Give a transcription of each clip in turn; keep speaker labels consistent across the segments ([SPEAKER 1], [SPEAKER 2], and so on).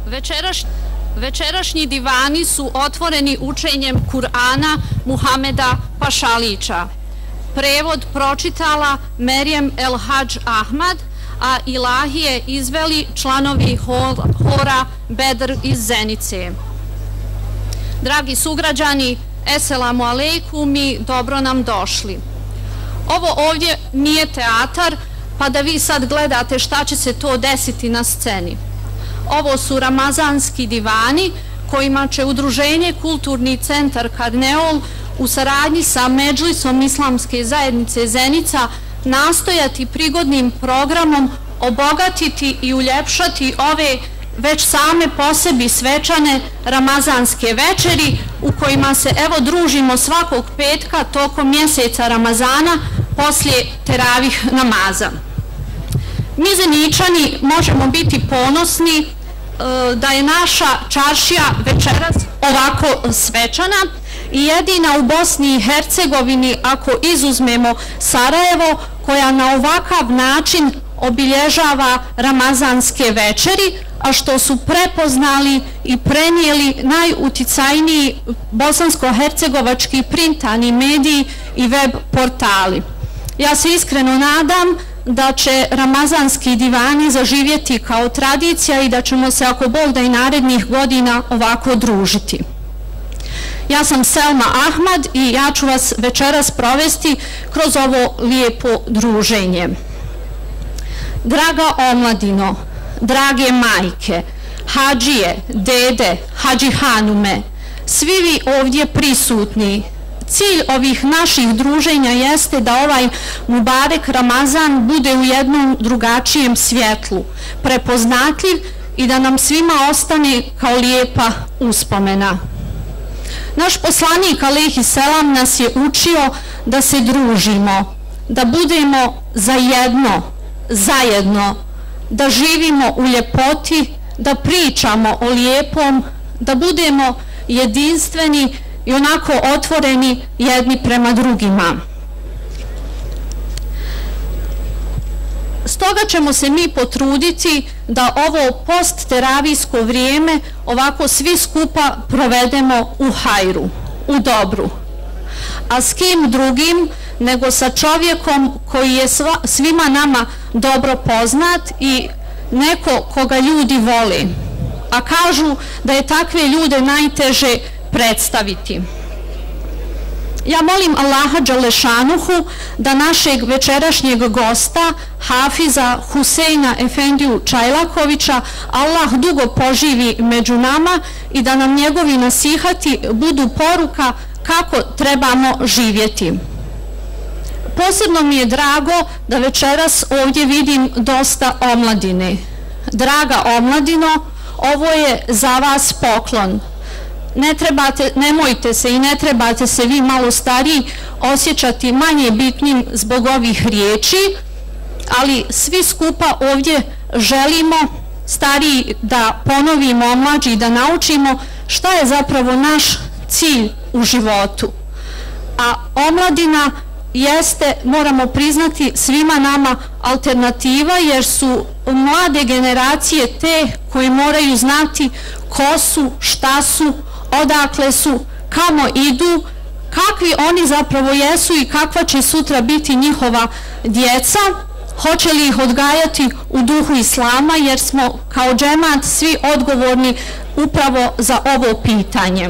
[SPEAKER 1] Večerašnji divani su otvoreni učenjem Kur'ana Muhameda Pašalića. Prevod pročitala Merijem El Hadž Ahmad, a ilahije izveli članovi hora Bedr iz Zenice. Dragi sugrađani, eselamu alejkum i dobro nam došli. Ovo ovdje nije teatar, pa da vi sad gledate šta će se to desiti na sceni. Ovo su ramazanski divani kojima će Udruženje Kulturni centar Karneol u saradnji sa Medžlisom Islamske zajednice Zenica nastojati prigodnim programom obogatiti i uljepšati ove već same po sebi svečane ramazanske večeri u kojima se evo družimo svakog petka tokom mjeseca Ramazana poslije teravih namaza. Mi Zeničani možemo biti ponosni da je naša čaršija večeras ovako svečana i jedina u Bosni i Hercegovini, ako izuzmemo Sarajevo, koja na ovakav način obilježava ramazanske večeri, a što su prepoznali i prenijeli najuticajniji bosansko-hercegovački printani mediji i web portali. Ja se iskreno nadam da će ramazanski divani zaživjeti kao tradicija i da ćemo se, ako Bog da, i narednih godina ovako družiti. Ja sam Selma Ahmad i ja ću vas večeras provesti kroz ovo lijepo druženje. Draga omladino, drage majke, hadžije, dede, hadžihanume, svi vi ovdje prisutni, cilj ovih naših druženja jeste da ovaj Mubarek Ramazan bude u jednom drugačijem svjetlu, prepoznatljiv i da nam svima ostane kao lijepa uspomena. Naš poslanik alejhi selam nas je učio da se družimo, da budemo zajedno, da živimo u ljepoti, da pričamo o lijepom, da budemo jedinstveni i onako otvoreni jedni prema drugima. Stoga ćemo se mi potruditi da ovo post-teravijsko vrijeme ovako svi skupa provedemo u hajru, u dobru. A s kim drugim nego sa čovjekom koji je svima nama dobro poznat i neko koga ljudi vole. A kažu da je takve ljude najteže predstaviti. Ja molim Allaha Đalešanuhu da našeg večerašnjeg gosta, Hafiza Huseina Efendiju Čajlakovića, Allah dugo poživi među nama i da nam njegovi nasihati budu poruka kako trebamo živjeti. Posebno mi je drago da večeras ovdje vidim dosta omladine. Draga omladino, ovo je za vas poklon. Nemojte se i ne trebate se vi malo stariji osjećati manje bitnim zbog ovih riječi, ali svi skupa ovdje želimo stariji da ponovimo, mlađi da naučimo šta je zapravo naš cilj u životu. A omladina jeste, moramo priznati, svima nama alternativa, jer su mlade generacije te koje moraju znati ko su, šta su, odakle su, kamo idu, kakvi oni zapravo jesu i kakva će sutra biti njihova djeca, hoće li ih odgajati u duhu Islama, jer smo kao džemat svi odgovorni upravo za ovo pitanje.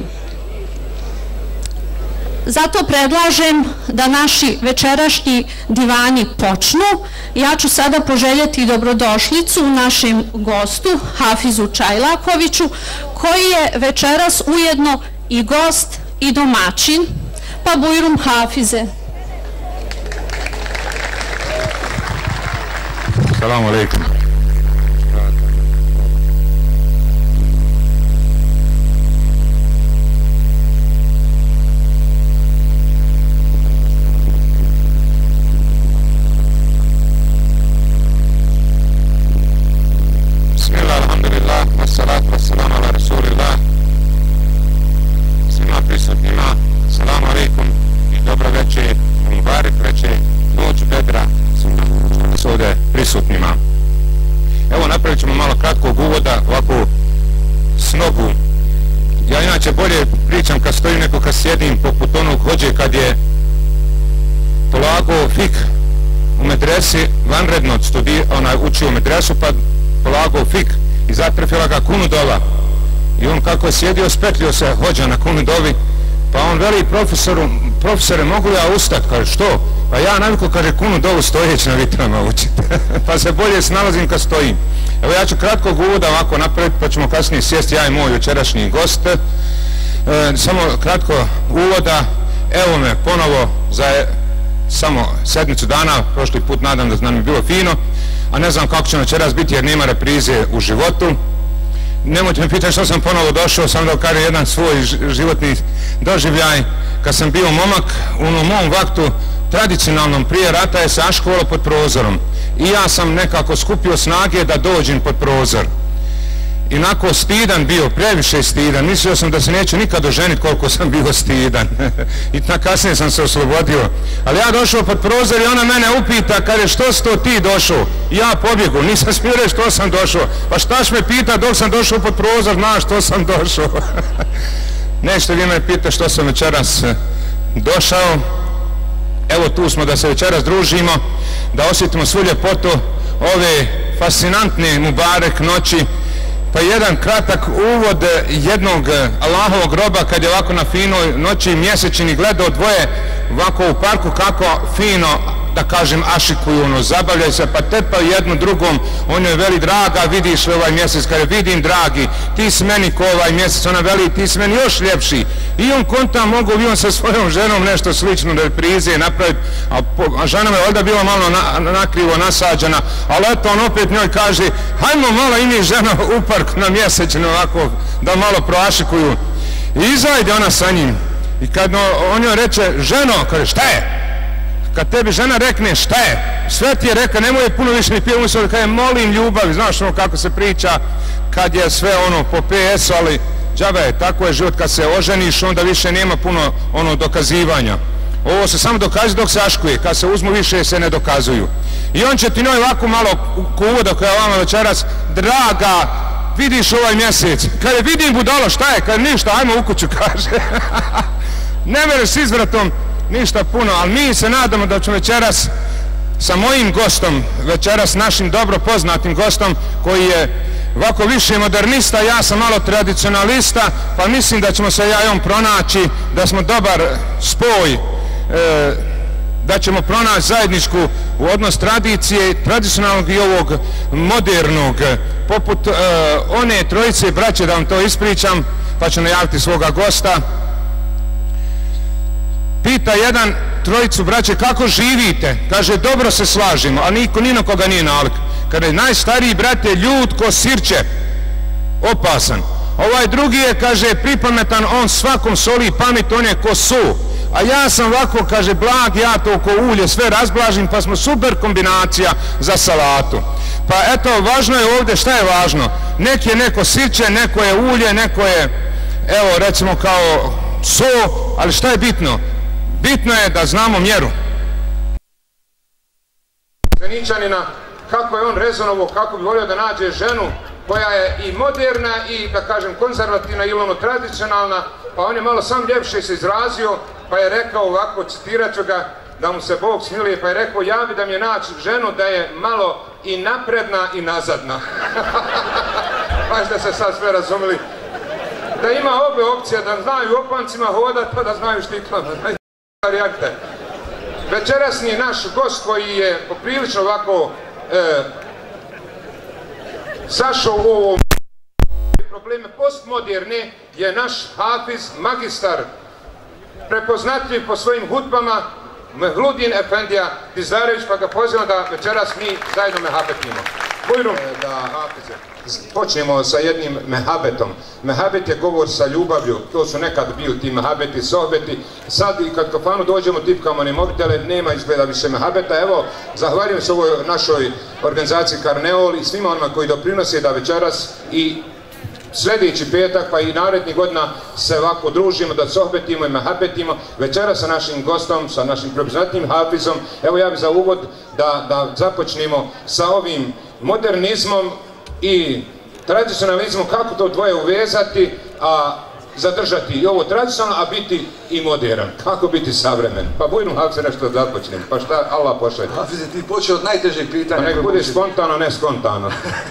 [SPEAKER 1] Zato predlažem da naši večerašnji divani počnu. Ja ću sada poželjeti dobrodošlicu našem gostu, Hafizu Čajlakoviću, koji je večeras ujedno i gost i domaćin. Pa bujrum Hafize.
[SPEAKER 2] Assalamu alaikum. Prisutnima. sjeća kad je polagao fik u medresi, vanredno učio u medresu, pa polagao fik i zatrefila ga kunudova. I on kako je sjedio, spetljio se hođa na kunudovi, pa on veli profesore, mogu ja ustat? Kaže, što? Pa ja naviku, kaže, kunudovu stojeći na vitrama učiti. Pa se bolje snalazim kad stojim. Evo ja ću kratkog uvoda ovako napraviti, pa ćemo kasnije sjesti ja i moj jučerašnji gost. Samo kratko uvoda. Evo me ponovo za samo sedmicu dana, prošli put nadam da nam je bilo fino, a ne znam kako će večeras biti jer nema reprize u životu. Nemojte me pitati što sam ponovo došao, samo da kažem jedan svoj životni doživljaj. Kad sam bio momak, u mom vaktu tradicionalnom prije rata je se aškovalo pod prozorom i ja sam nekako skupio snage da dođem pod prozor. Inako stidan bio, previše stidan, mislio sam da se neću nikad oženiti koliko sam bio stidan i kasnije sam se oslobodio, ali ja došao pod prozor i ona mene upita, kaže, što si to ti došao? I ja pobjegu, nisam smio reći što sam došao. Pa šta će me pita dok sam došao pod prozor, znaš što sam došao. Nećete vi me pita što sam večeras došao. Evo tu smo da se večeras družimo, da osjetimo svu ljepotu ove fascinantne Mubarek noći. Pa jedan kratak uvod jednog Allahovog roba kad je ovako na finoj noći mjesečini gledao dvoje ovako u parku kako fino, da kažem, ašikuju, zabavljaju se, pa tepaju jednu drugom. On joj veli, draga, vidiš li ovaj mjesec? Kaže, vidim, dragi, ti si meni ko ovaj mjesec. Ona veli, ti si meni još ljepši. I on konta, mogu bi on sa svojom ženom nešto slično reprize napraviti, a žena me valjda bila malo nakrivo nasađena, ali eto on opet njoj kaže, hajmo malo i mi žena u park na mjesečinu ovako, da malo proašikuju. I izajde ona sa njim. I kad on joj reče, ženo, kaže, šta je? Kad tebi žena rekne šta je, sve ti je reka, nemoj puno više ni pije, umjesto da kaže, molim ljubavi, znaš ono kako se priča kad je sve ono po PS-u, ali džabe, tako je život, kad se oženiš onda više nema puno ono dokazivanja. Ovo se samo dokazuje dok se aškuje, kad se uzmu više se ne dokazuju. I on će ti njoj ovako malo kuvoda koja je vama večeras, draga, vidiš ovaj mjesec, kada vidim budalo, šta je, kada ništa, ajmo u kuću, kaže. Ne mereš s izvratom ništa puno, ali mi se nadamo da ćemo večeras sa mojim gostom, večeras našim dobro poznatim gostom, koji je ovako više modernista, ja sam malo tradicionalista, pa mislim da ćemo se ja i on pronaći, da smo dobar spoj, da ćemo pronaći zajedničku u odnos tradicije, tradicionalnog i ovog modernog, poput one trojice braće, da vam to ispričam, pa ću najaviti svoga gosta. Pita jedan trojicu braće, kako živite? Kaže, dobro se slažemo, a niko ni na koga nije nalik. Kaže, najstariji brat je ljud ko sirće, opasan. Ovaj drugi je, kaže, pripametan, on svakom soli pamet, on je ko su. A ja sam ovako, kaže, blag, ja to ko ulje sve razblažim, pa smo super kombinacija za salatu. Pa eto, važno je ovdje, šta je važno? Neki je neko sirće, neko je ulje, neko je, evo, recimo kao so, ali šta je bitno? Bitno je da znamo mjeru. Zeničanina, kako je on rezonovo, kako bi volio da nađe ženu koja je i moderna i, da kažem, konzervativna ili ono tradicionalna, pa on je malo sam ljepše se izrazio, pa je rekao ovako, citirat ću ga, da mu se Bog smiluje, pa je rekao, ja bi da mi je naći ženu da je malo i napredna i nazadna. Baš da se sad sve razumili. Da ima obe opcije, da znaju opancima hodat, pa da znaju štiklama. Večerasni naš gost koji je poprilično ovako sašao u ovo probleme postmoderne je naš hafiz, magistar, prepoznatljiv po svojim hutbama, Mevludin Efendija Dizarević, pa ga pozivam da večeras mi zajedno mehabetimo. Bujrum. Da, hafize. Počnemo sa jednim mehabetom. Mehabet je govor sa ljubavlju, to su nekad bili ti mehabeti, sohbeti. Sad i kad kafanu dođemo, tipkamo ne mobitele, nema izgleda više mehabeta. Evo, zahvaljujem se ovoj našoj organizaciji Karneol i svima onima koji doprinose da večeras i sljedeći petak pa i narednih godina se ovako družimo, da sohbetimo i mehabetimo. Večera sa našim gostom, sa našim prepoznatnim hafizom. Evo ja bih za uvod da započnemo sa ovim modernizmom i tradicionalizmom, kako to dvoje uvezati, a zadržati i ovo tradicionalno, a biti i modern. Kako biti savremen? Pa bujno ako se nešto započnem. Pa šta Allah pošalje?
[SPEAKER 3] Hafize, ti počeo od najtežeg pitanja.
[SPEAKER 2] Pa nek bude spontano, ne skontano.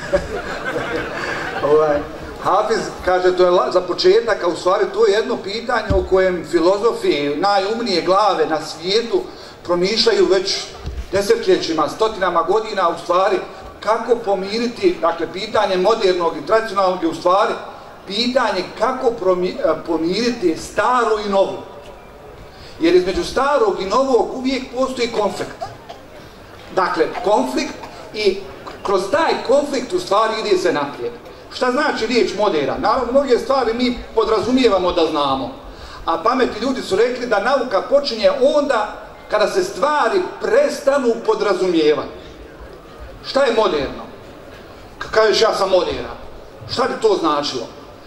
[SPEAKER 3] Hafiz kaže, to je za početak, a u stvari to je jedno pitanje o kojem filozofi najumnije glave na svijetu promišljaju već desetljećima, stotinama godina, u stvari kako pomiriti, dakle, pitanje modernog i tradicionalnog je u stvari pitanje kako pomiriti staru i novu. Jer između starog i novog uvijek postoji konflikt. Dakle, konflikt i kroz taj konflikt u stvari ide se naprijed. Šta znači riječ moderan? Naravno, mnoge stvari mi podrazumijevamo da znamo. A pametni ljudi su rekli da nauka počinje onda kada se stvari prestanu podrazumijevati. Šta je moderno? Kažeš ja sam moderan. Šta bi to značilo?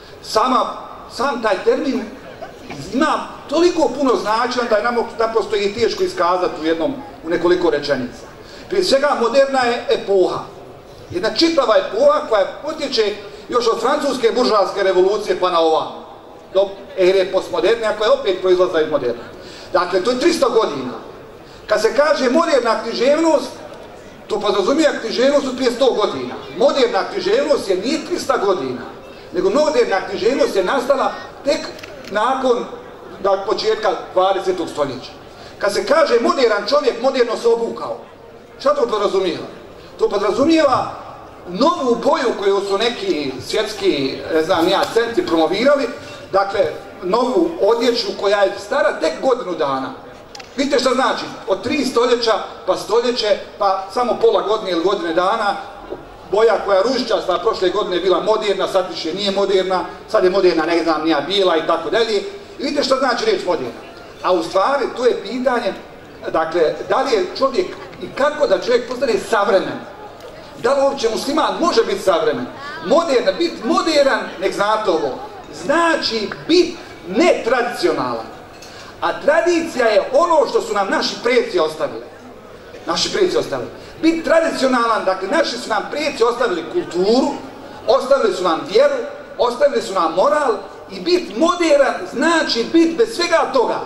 [SPEAKER 3] Sam taj termin ima toliko puno značenja da je naprosto i teško iskazati u nekoliko rečenica. Prije svega moderna je epoha. Jedna čitava epoha koja potječe još od francuske buržoaske revolucije pa na ovamo. Do ere postmoderne, a koja opet proizlaza iz moderna. Dakle, to je 300 godina. Kad se kaže moderna književnost, to podrazumije književnost od prije 100 godina. Moderna književnost je nije 300 godina, nego moderna književnost je nastala tek nakon početka 20. stoljeća. Kad se kaže modern čovjek, moderno se obukao. Šta to podrazumijeva? To podrazumijeva novu boju koju su neki svjetski, ne znam ja, centri promovirali, dakle, novu odjeću koja je stara tek godinu dana. Vidite šta znači? Od 3 stoljeća, pa stoljeće, pa samo pola godine ili godine dana, boja koja je ružičasta prošle godine je bila moderna, sad više nije moderna, sad je moderna, ne znam, nija bijela i tako dalje. I vidite šta znači riječ moderna. A u stvari, to je pitanje, dakle, da li je čovjek i kako da čovjek postane savremen. Da li uopće musliman može biti savremen? Moderna, biti moderan, nek znate ovo, znači biti netradicionalan. A tradicija je ono što su nam naši preci ostavili. Naši preci ostavili. Biti tradicionalan, dakle, naši su nam preci ostavili kulturu, ostavili su nam vjeru, ostavili su nam moral i biti moderan znači biti bez svega toga.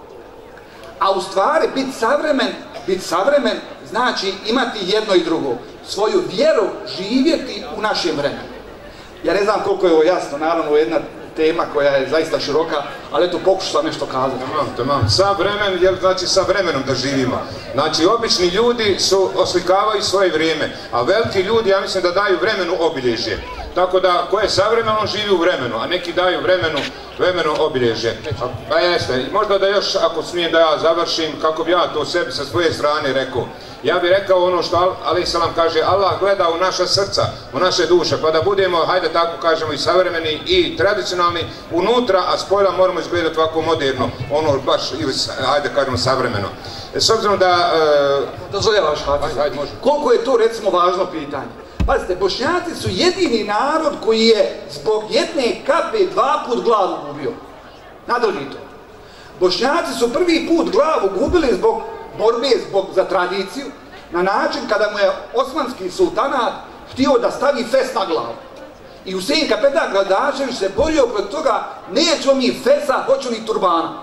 [SPEAKER 3] A u stvari biti savremen znači imati jedno i drugo. Svoju vjeru živjeti u našem vremenu. Ja ne znam koliko je ovo jasno, naravno jedna tema koja je zaista široka, ali eto pokušao sam nešto kazati.
[SPEAKER 2] Tamam. Savremen, jel znači sa vremenom da živimo. Znači, obični ljudi oslikavaju svoje vrijeme, a veliki ljudi, ja mislim da daju vremenu obilježje. Tako da, ko je savremeno, živi u vremenu, a neki daju vremenu obilježje. Pa jeste, možda da još, ako smijem da ja završim, kako bi ja to sebi sa svoje strane rekao. Ja bih rekao ono što alaih salam kaže, Allah gleda u naša srca, u naše duše, pa da budemo, hajde tako kažemo, i savremeni i tradicionalni unutra, a spojla moramo izgledati ovako moderno, ono baš, ili hajde kažemo savremeno. S obzirom da...
[SPEAKER 3] Dozvoljavaš, Hafiz, koliko je to recimo važno pitanje? Pazite, Bošnjaci su jedini narod koji je zbog jedne kape 2 put glavu gubio. Nadalje to. Bošnjaci su prvi put glavu gubili zbog borbe za tradiciju, na način kada mu je osmanski sultanat htio da stavi fes na glavu. I Husein kapetan Gradašević se borio protiv toga, nećemo mi fesa, hoću ni turbana.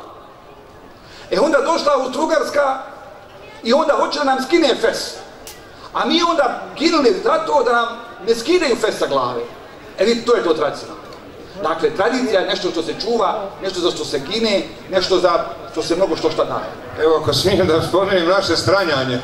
[SPEAKER 3] Onda došla Austro-Ugarska i onda hoće da nam skine fes. A mi onda ginuli za to da nam ne skidaju fes sa glave. Vidite, to je to tradicionalno. Dakle, tradicija je nešto što se čuva, nešto za što se gine, nešto za što se mnogo što šta daje.
[SPEAKER 2] Evo, ako smijem da spomenem naše stranjanje.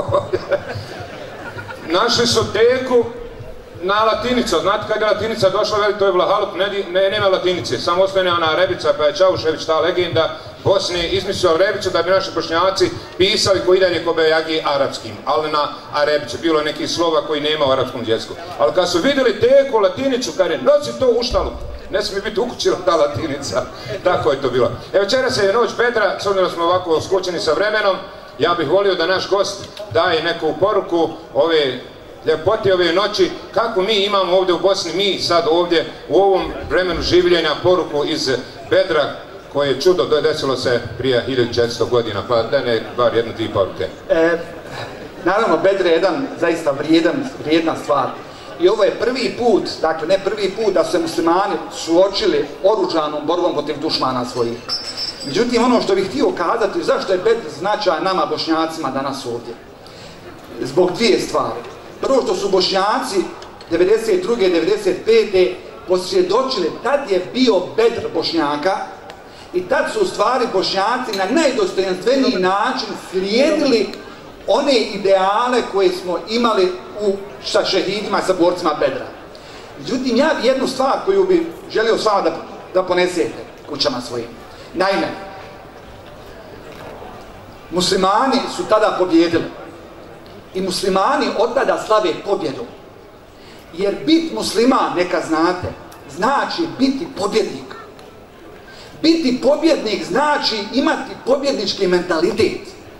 [SPEAKER 2] Našli su teku na latinica. Znate kad je latinica došla, veli, to je Vlahalup, nema latinice. Samo ostane ona Rebica, pa je Čaušević, ta legenda Bosne, izmislio Rebicu da bi naši Bošnjaci pisali koji dalje Kobejagi arapskim, ali na Arebicu. Bilo je nekih slova koji nema u arapskom jeziku. Ali kad su vidjeli teku latinicu, kaže, nosi to u štalu. Ne smije biti ukućila ta latinica. Tako je to bilo. Večeras je noć Bedra, s obzirom da smo ovako skućeni sa vremenom, ja bih volio da naš gost daje neku poruku ove ljepote ove noći, kako mi imamo ovdje u Bosni, mi sad ovdje u ovom vremenu življenja poruku iz Bedra, koje je čudo, desilo se prije 1400 godina, pa da ne bar 1-2 poruke.
[SPEAKER 3] Naravno, Bedr je jedan zaista vrijedna stvar. i ovo je prvi put, dakle ne prvi put da se muslimani suočili oružanom borbom protiv dušmana svojih. Međutim, ono što bih htio kazati, zašto je Bedr značaj nama Bošnjacima danas ovdje? Zbog dvije stvari. Prvo što su Bošnjaci 92. 95. posvjedočili, tad je bio Bedr Bošnjaka i tad su u stvari Bošnjaci na najdostojanstveniji način slijedili one ideale koje smo imali sa šehidima, sa borcima Bedra. Međutim, ja bi jednu stvar koju bi želio s vama da ponesete kućama svojim. Naime, muslimani su tada pobjedili i muslimani od tada slave pobjedu. Jer bit musliman, neka znate, znači biti pobjednik. Biti pobjednik znači imati pobjednički mentalitet.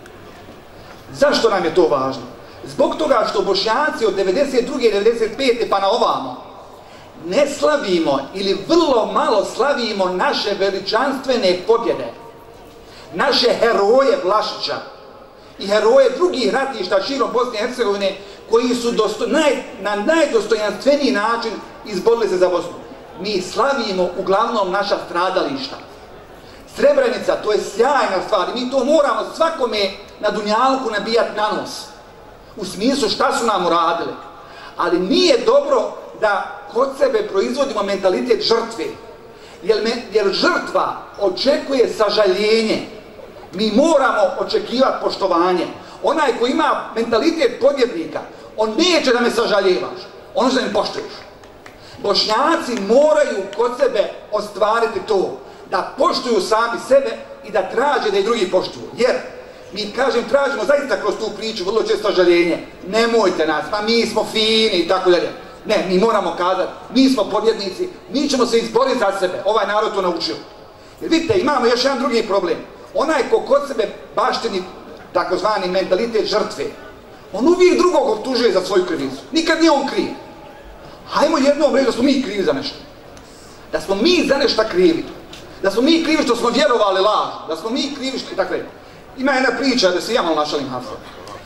[SPEAKER 3] Zašto nam je to važno? Zbog toga što Bošnjaci od 92. i 95. pa na ovamo ne slavimo ili vrlo malo slavimo naše veličanstvene pobjede, naše heroje Vlašića i heroje drugih ratišta širom Bosne i Hercegovine koji su na najdostojanstveniji način izborili se za Bosnu. Mi slavimo uglavnom naša stradališta. Srebrenica, to je sjajna stvar i mi to moramo svakome na dunjalku nabijati na nos. U smislu šta su nam uradili. Ali nije dobro da kod sebe proizvodimo mentalitet žrtve. Jer žrtva očekuje sažaljenje. Mi moramo očekivati poštovanje. Onaj koji ima mentalitet pobjednika, on neće da me sažaljevaš, on će da me poštuješ. Bošnjaci moraju kod sebe ostvariti to, da poštuju sami sebe i da traže da i drugi poštuju. Jer mi, kažem, tražimo zaista kroz tu priču vrlo često žaljenje. Nemojte nas, pa mi smo fini i tako dalje. Ne, mi moramo kazati, mi smo pobjednici, mi ćemo se izboriti za sebe. Ovaj narod to naučio. Jer vidite, imamo još jedan drugi problem. Onaj ko kod sebe baštini takozvani mentalitet žrtve, on uvijek drugog optužuje za svoju krivicu. Nikad nije on kriv. Hajmo jednom reći da smo mi krivi za nešto. Da smo mi za nešto krivi. Da smo mi krivi što smo vjerovali laž. Da smo mi krivi što... Dakle, ima jedna priča da se ja malo našalim Hafsa.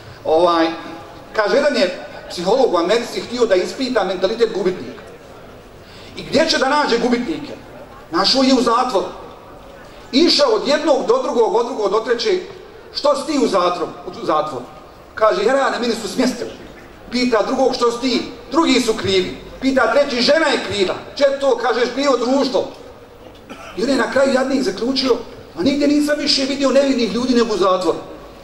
[SPEAKER 3] Kaže, jedan je psiholog u Americi htio da ispita mentalitet gubitnika. I gdje će da nađe gubitnike? Našao je u zatvoru. Išao od jednog do drugog, od drugog do trećeg. Što si ti u zatvoru? Kaže, jer ja, meni su smjestili. Pita drugog, što si ti? Drugi su krivi. Pita treći, žena je kriva. Četvrto, kažeš, krivo društvo. I on je na kraju jadnik zaključio, a nigdje nisam više vidio nevinih ljudi nego u zatvoru.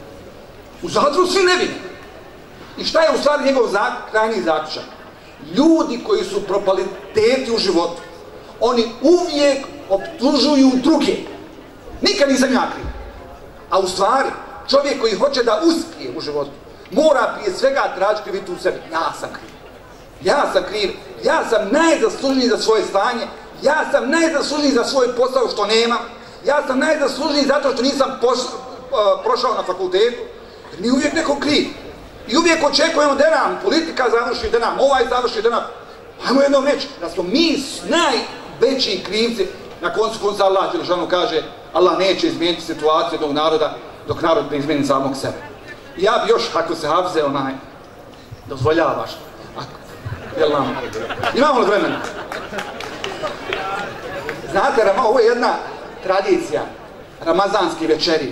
[SPEAKER 3] U zatvoru svi nevini. I šta je u stvari njegov krajnji zaključak? Ljudi koji su propaliteti u životu, oni uvijek optužuju druge. Nikad nisam ja kriv. A u stvari, čovjek koji hoće da uspije u životu, mora prije svega tražiti krivicu u sebi. Ja sam kriv. Ja sam kriv. Ja sam najzaslužniji za svoje stanje. Ja sam najzaslužniji za svoj posao što nemam. Ja sam najzaslužniji zato što nisam prošao na fakultetu. Jer mi uvijek neko kriv. I uvijek očekujemo da nam politika završi, da nam ovaj završi, da nam... Hajmo jednom reći, da smo mi najveći krivci. Na koncu konca Allah Đelešanu kaže, Allah neće izmijeniti situaciju tog naroda dok narod ne izmijeni samog sebe. I ja bi još, ako se Hafze dozvoljavaš, jel nam? Imamo li vremena? Znate, ovo je jedna tradicija, ramazanski večeri.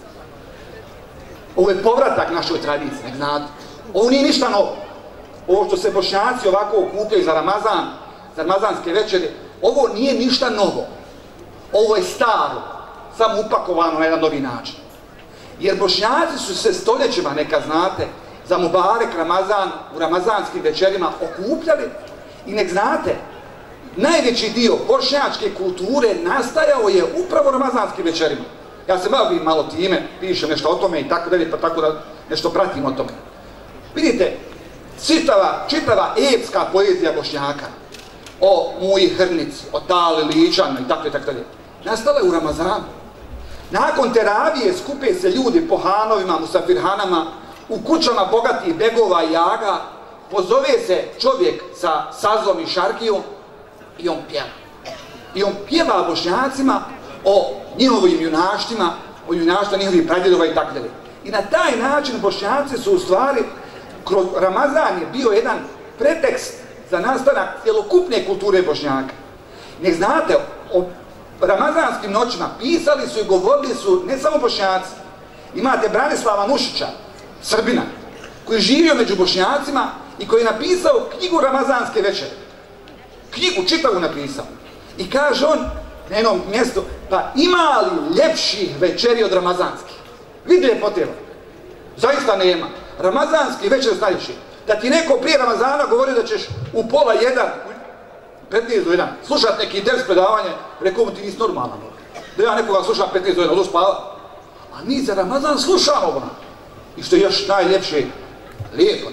[SPEAKER 3] Ovo je povratak našoj tradiciji, nek znate. Ovo nije ništa novo. Ovo što se Bošnjaci ovako okupljaju za Ramazan, za ramazanske večeri, ovo nije ništa novo. Ovo je staro, samo upakovano na jedan novi način. Jer Bošnjaci su se stoljećima, neka znate, za Mubarek Ramazan, u ramazanskim večerima okupljali i nek znate, najveći dio bošnjačke kulture nastajao je upravo ramazanskim večerima. Ja se bavim malo time, pišem nešto o tome i tako dalje, pa tako da nešto pratim o tome. Vidite, čitava epska poezija Bošnjaka, o Muji Hrnici, o Tali Ličanu i tako dalje, nastala je u Ramazanu. Nakon teravije skupe se ljudi po hanovima, musafirhanama, u kućama bogatih begova i jaga, pozove se čovjek sa sazom i šarkijom i on pjeva. I on pjeva Bošnjacima o njihovim junaštima, o junaštima njihovih pradjedova i tako dalje. I na taj način Bošnjaci su u stvari, kroz Ramazan je bio jedan pretekst za nastanak cjelokupne kulture Bošnjaka. Nek znate, o ramazanskim noćima pisali su i govorili su ne samo Bošnjaci. Imate Branislava Nušića, Srbina, koji je živio među Bošnjacima i koji je napisao knjigu Ramazanske večere. Knjigu čitavu napisao. I kaže on na jednom mjestu, pa ima li ljepših večeri od ramazanskih? Vidi ljepoteva. Zaista nema. Ramazanski večer najljepši. Da ti neko prije Ramazana govori da ćeš u 12:30, 15 do 1, slušat neki ders predavanje, rekao mu ti nisi normalan. Da ja nekoga slušam 15 do 1, odu spava. A mi za Ramazan slušamo ona. I što je još najljepše, lijepo.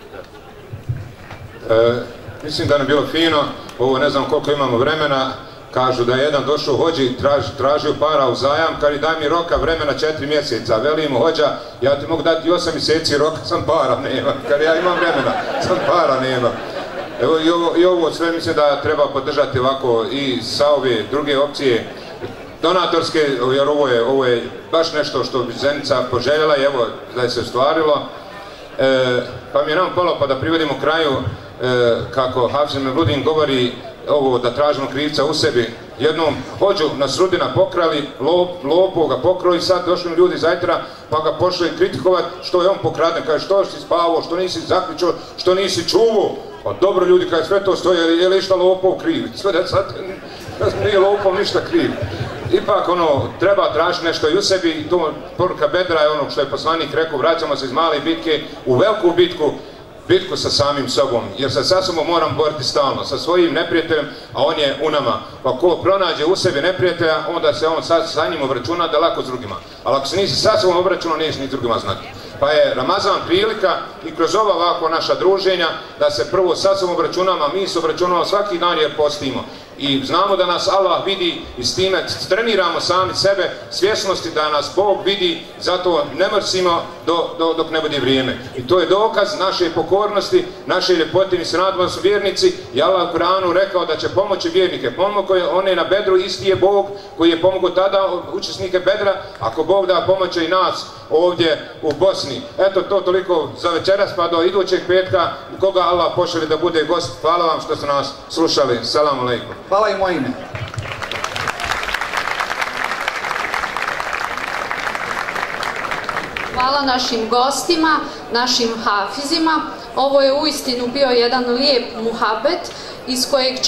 [SPEAKER 2] Mislim da nam je bilo fino, ovo ne znam koliko imamo vremena, kažu da je jedan došao hođi, tražio para u zajam, kaže daj mi roka vremena 4 mjeseca, veli mu hođa, ja ti mogu dati 8 mjeseci roka, sam para nema, kaže ja imam vremena, sam para nema. Evo i ovo sve mislim da treba podržati ovako i sa ove druge opcije donatorske, jer ovo je baš nešto što bi Zenica poželjela i evo da je se ostvarilo. Pa mi je nam polo pa da privedimo kraju kako Hafez Mevludin govori ovo da tražimo krivca u sebi. Jednom hođu nas Rudina pokrali, lopo ga pokrao i sad došli ljudi zajtra pa ga pošli kritikovati što je on pokraden. Kaže što si spavao, što nisi zaključao, što nisi čuvao. Pa dobro ljudi, kaže sve to stoji, je li išta lopov kriv? Sve da sad nije lopov ništa kriv. Ipak treba tražiti nešto i u sebi i to poruka Bedra je ono što je poslanik rekao, vraćamo se iz male bitke u veliku bitku sa samim sobom, jer se sa sobom moram boriti stalno, sa svojim neprijateljem, a on je u nama. Pa ko pronađe u sebi neprijatelja, onda se on sa njim obračuna da lako s drugima. Ali ako se nisi sa sobom obračunao, nisi ni drugima znati. Pa je Ramazan prilika i kroz ova ovako naša druženja da se prvo sa sobom obračunamo, a mi se obračunamo svaki dan jer postimo. I znamo da nas Allah vidi i s time treniramo sami sebe, svjesnosti da nas Bog vidi, zato ne mrsimo dok ne bude vrijeme. I to je dokaz naše pokornosti, naše ljepote. Mi se nadamo da su vjernici i Allah u Kur'anu rekao da će pomoći vjernike. Pomogao je one na Bedru, isti je Bog koji je pomogao tada učesnike Bedra, ako Bog da pomoće i nas ovdje u Bosni. Eto to toliko za večeras, pa do idućeg petka koga Allah pošalje da bude gost. Hvala vam što ste nas slušali. Selamu alejkum.
[SPEAKER 3] Hvala i moje ime.
[SPEAKER 1] Hvala našim gostima, našim hafizima. Ovo je uistinu bio jedan lijep muhabet iz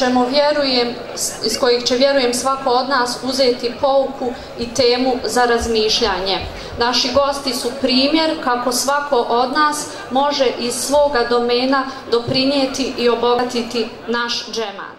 [SPEAKER 1] kojeg će, vjerujem, svako od nas uzeti pouku i temu za razmišljanje. Naši gosti su primjer kako svako od nas može iz svoga domena doprinijeti i obogatiti naš džemat.